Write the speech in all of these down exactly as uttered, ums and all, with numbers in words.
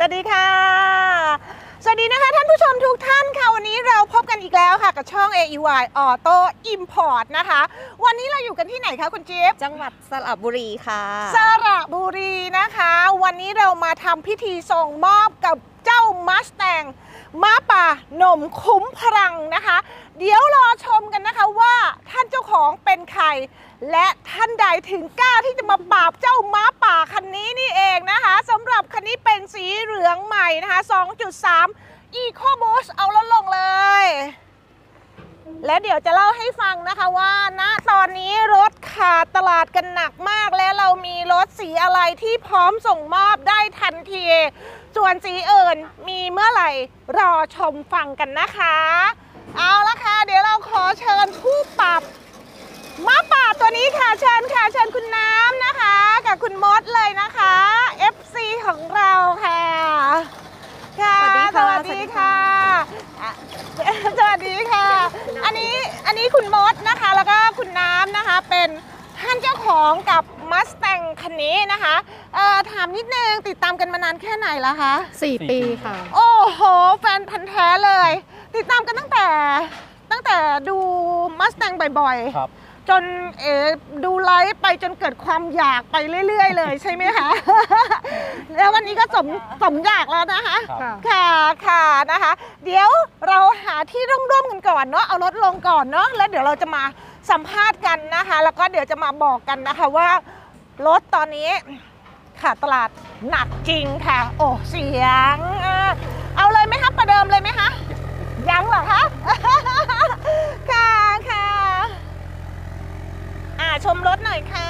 วัสดีค่ะสวัสดีนะคะท่านผู้ชมทุกท่านค่ะวันนี้เราพบกันอีกแล้วค่ะกับช่อง เอ อี วาย Auto Import นะคะวันนี้เราอยู่กันที่ไหนคะคุณจิ๊บจังหวัดสระบุรีค่ะสระบุรีนะคะวันนี้เรามาทำพิธีส่งมอบกับเจ้ามัสแตงม้าป่าหน่มคุ้มพลังนะคะเดี๋ยวรอชมกันนะคะว่าท่านเจ้าของเป็นใครและท่านใดถึงกล้าที่จะมาปราบเจ้าม้าป่าคันนี้นี่เองนะคะสำหรับคันนี้เป็นสีเหลืองใหม่นะคะ สองจุดสาม Eco Boost เอาลดลงเลยและเดี๋ยวจะเล่าให้ฟังนะคะว่าณตอนนี้รถขาดตลาดกันหนักมากและเรามีรถสีอะไรที่พร้อมส่งมอบได้ทันทีส่วนสีอื่นมีเมื่อไหร่รอชมฟังกันนะคะเอาละค่ะเดี๋ยวเราขอเชิญผู้ปรับม้าป่าตัวนี้ค่ะเชิญค่ะเชิญคุณน้ำนะคะกับคุณมดเลยนะคะ เอฟ ซี ของเราค่ะค่ะสวัสดีค่ะสวัสดีค่ะอันนี้อันนี้คุณมดนะคะแล้วก็คุณน้ำนะคะเป็นท่านเจ้าของกับมัสแตงคันนี้นะคะเอ่อถามนิดนึงติดตามกันมานานแค่ไหนแล้วคะสี่ปีค่ะโอ้โหแฟนพันธุ์แท้เลยติดตามกันตั้งแต่ตั้งแต่ดูมัสแตงบ่อยๆจนเอ๋ดูไลฟ์ไปจนเกิดความอยากไปเรื่อยๆเลยใช่ไหมคะ แล้ววันนี้ก็สมสมอยากแล้วนะคะค่ะค่ะนะคะเดี๋ยวเราหาที่ร่มๆกันก่อนเนาะเอารถลงก่อนเนาะแล้วเดี๋ยวเราจะมาสัมภาษณ์กันนะคะแล้วก็เดี๋ยวจะมาบอกกันนะคะว่ารถตอนนี้ขาดตลาดหนักจริงค่ะโอ้เสียงเอาเลยไหมคะประเดิมเลยไหมคะยังเหรอคะ ค่ะค่ะอ่าชมรถหน่อยค่ะ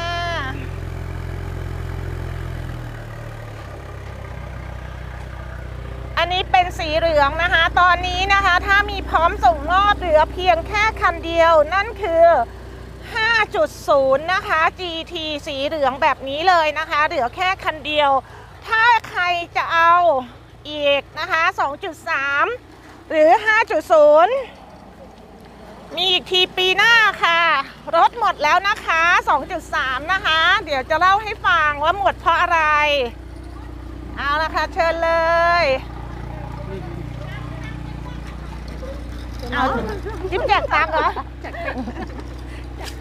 อันนี้เป็นสีเหลืองนะคะตอนนี้นะคะถ้ามีพร้อมส่งมอบเหลือเพียงแค่คันเดียวนั่นคือ ห้าจุดศูนย์ นะคะ จี ที สีเหลืองแบบนี้เลยนะคะเหลือแค่คันเดียวถ้าใครจะเอาอีกนะคะ สองจุดสาม หรือ ห้าจุดศูนย์ มีอีกทีปีหน้าค่ะรถหมดแล้วนะคะ สองจุดสาม นะคะเดี๋ยวจะเล่าให้ฟังว่าหมดเพราะอะไรเอาละค่ะเชิญเลยเอาจิ๊บแจกตังค์เหรอแจกไปแจกไป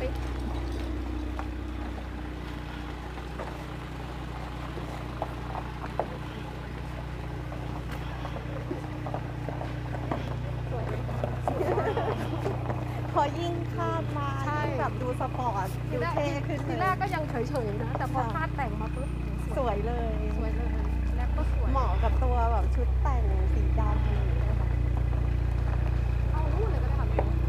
พอยิ่งคาดมาแบบดูสปอร์ตดูเท่ขึ้นทีแรกก็ยังเฉยๆนะแต่พอคาดแต่งมาปุ๊บสวยเลยสวยเลยแล้วก็สวยเหมาะกับตัวแบบชุดแต่งสีดำนะคะเอาลู่เลยก็ได้ค่ะ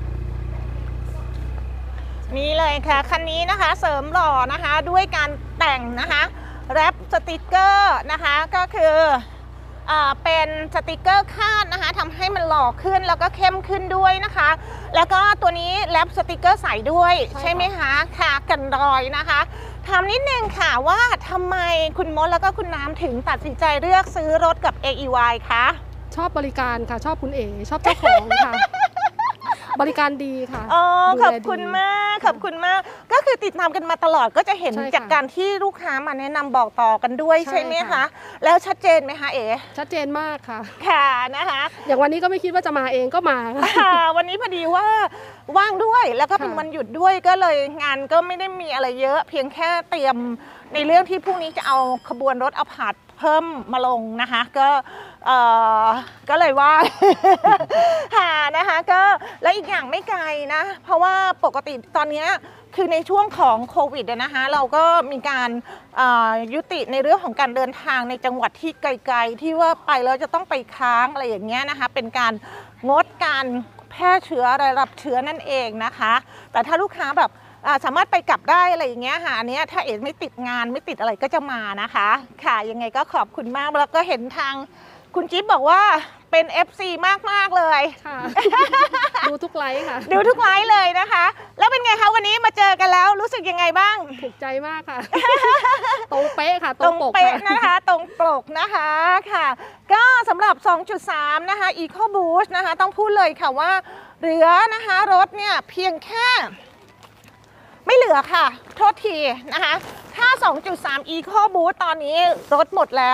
นี่เลยค่ะคันนี้นะคะเสริมหล่อนะคะด้วยการแต่งนะคะแรปสติกเกอร์นะคะก็คือเป็นสติกเกอร์คาดนะคะทำให้มันหล่อขึ้นแล้วก็เข้มขึ้นด้วยนะคะแล้วก็ตัวนี้แรปสติกเกอร์ใส่ด้วยใช่ไหมคะค่ะกันรอยนะคะถามนิดนึงค่ะว่าทำไมคุณมดแล้วก็คุณน้ำถึงตัดสินใจเลือกซื้อรถกับ เอ อี วาย คะชอบบริการค่ะชอบคุณเอ๋ชอบเจ้าของค่ะบริการดีค่ะอ๋อขอบคุณมากขอบคุณมากก็คือติดตามกันมาตลอดก็จะเห็นจากการที่ลูกค้ามาแนะนำบอกต่อกันด้วยใช่ไหมคะแล้วชัดเจนไหมคะเอ๋ชัดเจนมากค่ะค่ะนะคะอย่างวันนี้ก็ไม่คิดว่าจะมาเองก็มาค่ะวันนี้พอดีว่าว่างด้วยแล้วก็เป็นวันหยุดด้วยก็เลยงานก็ไม่ได้มีอะไรเยอะเพียงแค่เตรียมในเรื่องที่พรุ่งนี้จะเอาขบวนรถเอาผาดเพิ่มมาลงนะคะก็เอ่อก็เลยว่าหานะคะก็แล้วอีกอย่างไม่ไกลนะเพราะว่าปกติตอนนี้คือในช่วงของโควิดนะคะเราก็มีการยุติในเรื่องของการเดินทางในจังหวัดที่ไกลๆที่ว่าไปแล้วจะต้องไปค้างอะไรอย่างเงี้ยนะคะเป็นการงดการแพร่เชื้ออะไรรับเชื้อนั่นเองนะคะแต่ถ้าลูกค้าแบบสามารถไปกลับได้อะไรอย่างเงี้ยค่ะอันนี้ถ้าเอ๋ไม่ติดงานไม่ติดอะไรก็จะมานะคะค่ะยังไงก็ขอบคุณมากแล้วก็เห็นทางคุณจิ๊บบอกว่าเป็น เอฟ ซี มากๆเลยค่ะดูทุกไลฟ์ค่ะดูทุกไลฟ์เลยนะคะแล้วเป็นไงคะวันนี้มาเจอกันแล้วรู้สึกยังไงบ้างถูกใจมากค่ะตรงเป๊ะค่ะตรงเป๊ะนะคะตรงปกนะคะค่ะก็สำหรับ สองจุดสาม นะคะ Eco Boost นะคะต้องพูดเลยค่ะว่าเหลือนะคะรถเนี่ยเพียงแค่ไม่เหลือค่ะ โทษทีนะคะถ้า สองจุดสาม Eco Boost ตอนนี้รถหมดแล้ว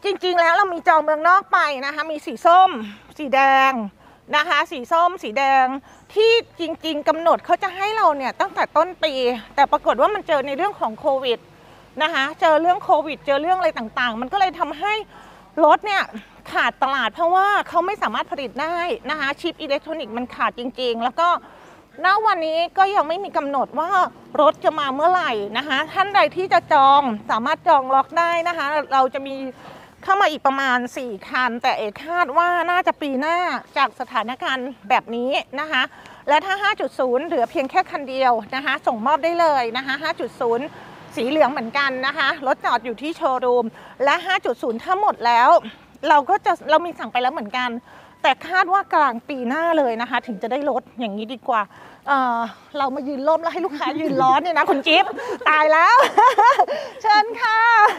จริงๆแล้วเรามีจองเมืองนอกไปนะคะมีสีส้มสีแดงนะคะสีส้มสีแดงที่จริงๆกำหนดเขาจะให้เราเนี่ยตั้งแต่ต้นปีแต่ปรากฏว่ามันเจอในเรื่องของโควิดนะคะเจอเรื่องโควิดเจอเรื่องอะไรต่างๆมันก็เลยทำให้รถเนี่ยขาดตลาดเพราะว่าเขาไม่สามารถผลิตได้นะคะชิปอิเล็กทรอนิกส์มันขาดจริงๆแล้วก็ณวันนี้ก็ยังไม่มีกำหนดว่ารถจะมาเมื่อไหร่นะคะท่านใดที่จะจองสามารถจองล็อกได้นะคะเราจะมีเข้ามาอีกประมาณสี่คันแต่เอกคาดว่าน่าจะปีหน้าจากสถานการณ์แบบนี้นะคะและถ้า ห้าจุดศูนย์ เหลือเพียงแค่คันเดียวนะคะส่งมอบได้เลยนะคะ ห้าจุดศูนย์ สีเหลืองเหมือนกันนะคะรถจอดอยู่ที่โชว์รูมและ ห้าจุดศูนย์ ถ้าหมดแล้วเราก็จะเรามีสั่งไปแล้วเหมือนกันแต่คาดว่ากลางปีหน้าเลยนะคะถึงจะได้รถอย่างนี้ดีกว่า เอ่อเรามายืนร่มแล้วให้ลูกค้ายืนร้อนเนี่ยนะคุณจิ๊บตายแล้ว เชิญค่ะ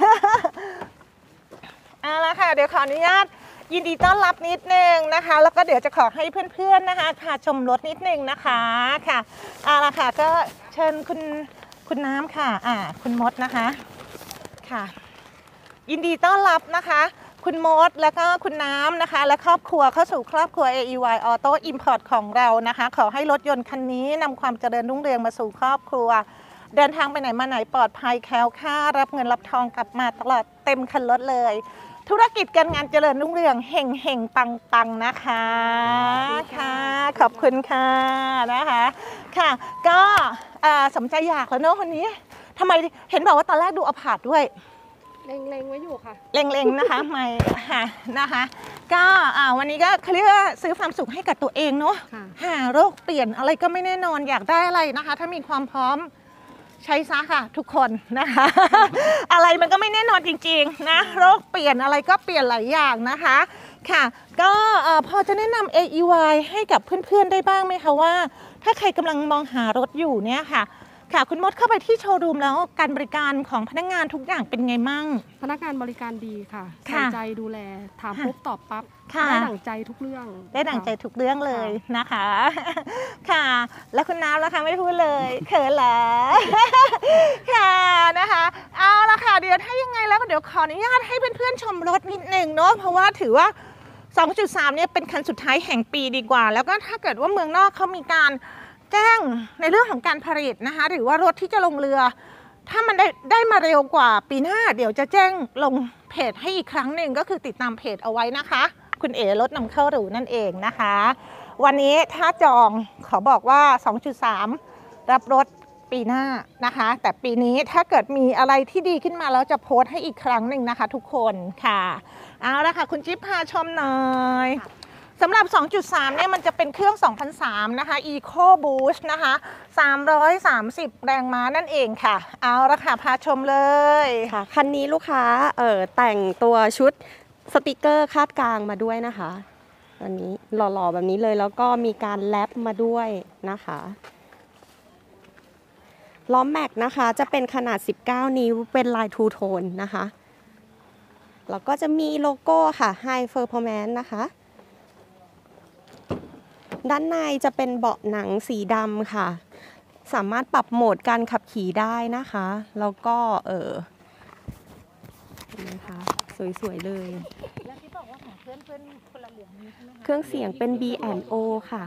เอาละค่ะเดี๋ยวขออนุญาตยินดีต้อนรับนิดนึงนะคะแล้วก็เดี๋ยวจะขอให้เพื่อนๆนะคะค่ะชมรถนิดนึงนะคะค่ะเอาละค่ะก็เชิญคุณคุณน้ำค่ะอ่าคุณมดนะคะค่ะยินดีต้อนรับนะคะคุณมดแล้วก็คุณน้ำนะคะและครอบครัวเข้าสู่ครอบครัว เอ อี วาย Auto Import ของเรานะคะขอให้รถยนต์คันนี้นำความเจริญรุ่งเรืองมาสู่ครอบครัวเดินทางไปไหนมาไหนปลอดภัยแคล้วคลาดรับเงินรับทองกลับมาตลอดเต็มคันรถเลยธุรกิจการงานเจริญรุ่งเรืองเห่งเห่งปังปังนะคะค่ะขอบคุณค่ะนะคะค่ะก็สมใจอยากแล้วเนอะคนนี้ทำไมเห็นบอกว่าตอนแรกดูอพาร์ตด้วยเล็งๆไว้อยู่ค่ะเล็งๆนะคะไม่ค่ะนะคะก็วันนี้ก็เขาเรียกว่าซื้อความสุขให้กับตัวเองเนาะหาโรคเปลี่ยนอะไรก็ไม่แน่นอนอยากได้อะไรนะคะถ้ามีความพร้อมใช้ซะค่ะทุกคนนะคะ อะไรมันก็ไม่แน่นอนจริงๆนะโรคเปลี่ยนอะไรก็เปลี่ยนหลายอย่างนะคะค่ะก็พอจะแนะนำ เอ อี วาย ให้กับเพื่อนๆได้บ้างไหมคะว่าถ้าใครกำลังมองหารถอยู่เนี่ยค่ะค่ะคุณมดเข้าไปที่โชว์รูมแล้วการบริการของพนักงานทุกอย่างเป็นไงมั่งพนักงานบริการดีค่ะใส่ใจดูแลถามปุ๊บตอบปั๊บได้ดั่งใจทุกเรื่องได้ดั่งใจทุกเรื่องเลยนะคะค่ะแล้วคุณน้ำล่ะคะไม่พูดเลยเขินเหรอค่ะนะคะเอาละค่ะเดี๋ยวถ้ายังไงแล้วก็เดี๋ยวขออนุญาตให้เพื่อนๆชมรถนิดนึงเนาะเพราะว่าถือว่า สองจุดสาม เนี่ยเป็นคันสุดท้ายแห่งปีดีกว่าแล้วก็ถ้าเกิดว่าเมืองนอกเขามีการแจ้งในเรื่องของการผลิตนะคะหรือว่ารถที่จะลงเรือถ้ามันได้ได้มาเร็วกว่าปีหน้าเดี๋ยวจะแจ้งลงเพจให้อีกครั้งหนึ่งก็คือติดตามเพจเอาไว้นะคะคุณเอ๋รถนำเข้าหรูนั่นเองนะคะวันนี้ถ้าจองขอบอกว่า สองจุดสาม รับรถปีหน้านะคะแต่ปีนี้ถ้าเกิดมีอะไรที่ดีขึ้นมาแล้วจะโพสต์ให้อีกครั้งหนึ่งนะคะทุกคนค่ะเอาละค่ะคุณจิ๊บพาชมหน่อยสำหรับ สองจุดสาม เนี่ยมันจะเป็นเครื่อง สองพันสาม นะคะ Eco Boost นะคะ สามร้อยสามสิบ แรงม้านั่นเองค่ะเอาละค่ะพาชมเลยค่ะคันนี้ลูกค้าเอ่อแต่งตัวชุดสติกเกอร์คาดกลางมาด้วยนะคะอันนี้หล่อๆแบบนี้เลยแล้วก็มีการแรปมาด้วยนะคะล้อแม็กนะคะจะเป็นขนาดสิบเก้านิ้วเป็นลายทูโทนนะคะแล้วก็จะมีโลโก้ค่ะ High Performance นะคะด้านในจะเป็นเบาะหนังสีดำค่ะสามารถปรับโหมดการขับขี่ได้นะคะแล้วก็เออนะคะสวยๆเลยแล้วที่บอกว่าของเพื่อนเพื่อนคนละเหลืองนี้ใช่ไหมคะเครื่องเสียงเป็น บี แอนด์ โอ ค่ะ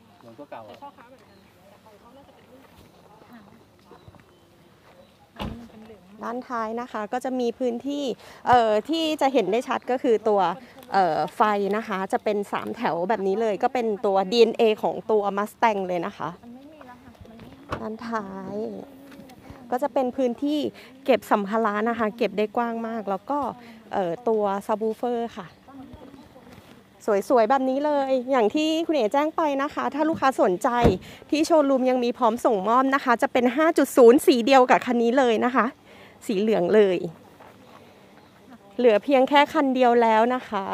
ด้านท้ายนะคะก็จะมีพื้นที่เอ่อที่จะเห็นได้ชัดก็คือตัวเอ่อไฟนะคะจะเป็นสามแถวแบบนี้เลยก็เป็นตัว ดี เอ็น เอ ของตัว Mustang เลยนะคะด้านท้ายก็จะเป็นพื้นที่เก็บสัมภาระนะคะเก็บได้กว้างมากแล้วก็เอ่อตัวซับวูเฟอร์ค่ะสวยๆแบบนี้เลยอย่างที่คุณเอ๋แจ้งไปนะคะถ้าลูกค้าสนใจที่โชว์รูมยังมีพร้อมส่งมอบนะคะจะเป็น ห้าจุดศูนย์ สีเดียวกับคันนี้เลยนะคะสีเหลืองเลยเหลือเพียงแค่คันเดียวแล้วนะคะ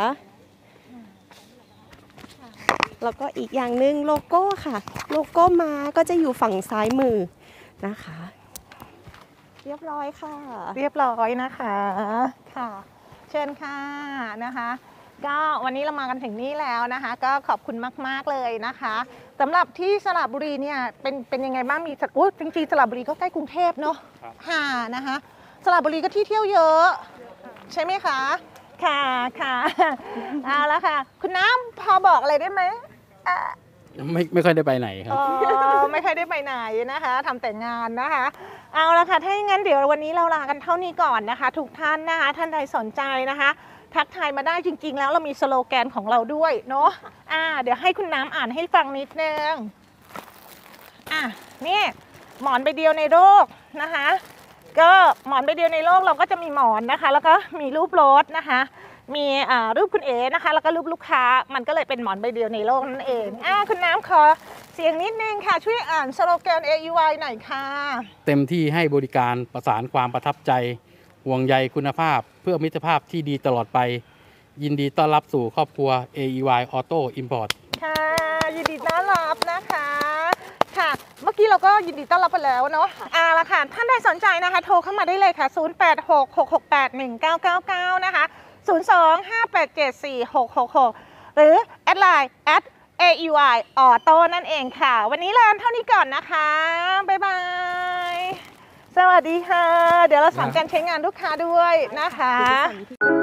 แล้วก็อีกอย่างหนึ่งโลโก้ค่ะโลโก้ม้าก็จะอยู่ฝั่งซ้ายมือนะคะเรียบร้อยค่ะเรียบร้อยนะคะค่ะเชิญค่ะนะคะก็วันนี้เรามากันถึงนี่แล้วนะคะก็ขอบคุณมากๆเลยนะคะสำหรับที่สระบุรีเนี่ยเป็นเป็นยังไงบ้างมีโอ้จริงๆสระบุรีก็ใกล้กรุงเทพเนาะค่ะนะคะสระบุรีก็ที่เที่ยวเยอะใช่ไหมคะค่ะค่ะเอาละค่ะคุณน้ำพอบอกอะไรได้ไหมอ่ะไม่ไม่ค่อยได้ไปไหนครับอ๋อไม่ค่อยได้ไปไหนนะคะทำแต่งานนะคะเอาละค่ะถ้าอย่างนั้นเดี๋ยววันนี้เราลากันเท่านี้ก่อนนะคะทุกท่านนะคะท่านใดสนใจนะคะทักทายมาได้จริงๆแล้วเรามีสโลแกนของเราด้วยเนาะอ่าเดี๋ยวให้คุณน้ำอ่านให้ฟังนิดนึงอ่ะนี่หมอนใบเดียวในโลกนะคะก็หมอนใบเดียวในโลกเราก็จะมีหมอนนะคะแล้วก็มีรูปรถนะคะมีรูปคุณเอ๋นะคะแล้วก็รูปลูกค้ามันก็เลยเป็นหมอนใบเดียวในโลกนั่นเองอ่ะคุณน้ำขอเสียงนิดนึงค่ะช่วยอ่านสโลแกน เอ อี วาย หน่อยค่ะเต็มที่ให้บริการประสานความประทับใจห่วงใยคุณภาพเพื่อมิตรภาพที่ดีตลอดไปยินดีต้อนรับสู่ครอบครัว เอ อี วาย Auto Import ค่ะยินดีต้อนรับนะคะค่ะเมื่อกี้เราก็ยินดีต้อนรับไปแล้วเนาะอ่าละค่ะท่านใดสนใจนะคะโทรเข้ามาได้เลยค่ะศูนย์ แปด หก หก หก แปด หนึ่ง เก้า เก้า เก้านะคะศูนย์ สอง ห้า แปด เจ็ด สี่ หก หก หกหรือแอดไลน์แอด เอ อี วาย Auto นั่นเองค่ะวันนี้ลาเท่านี้ก่อนนะคะบ๊ายบายสวัสดีค่ะเดี๋ยวเราสอนการใช้งานลูกค้าด้วยนะคะ